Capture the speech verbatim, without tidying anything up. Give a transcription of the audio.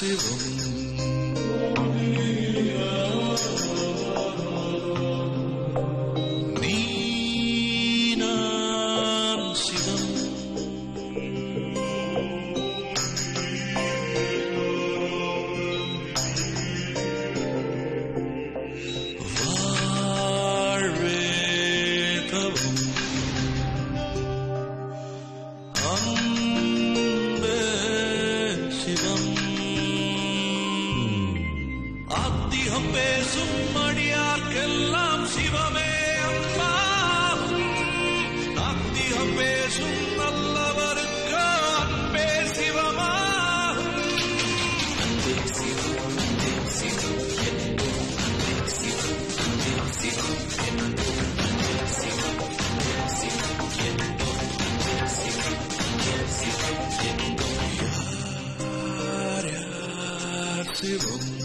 சிவம் நீனாம் சிவம் வாழ்வே தவம் அன்பே சிவம் ஆத்திகம் பேசும் அடியார்க்கெல்லாம் சிவமே அன்பா நாத்திகம் பேசும் நல்லவருக்கு அன்பே சிவமா அன்பே சிவம் அன்பே சிவம் என்போ அன்பே சிவம் அன்பே சிவம் என்போ அன்பே சிவம் அன்பே சிவம் என்போ அன்பே சிவம் அன்பே சிவம் என்போ யார் யார் சிவம்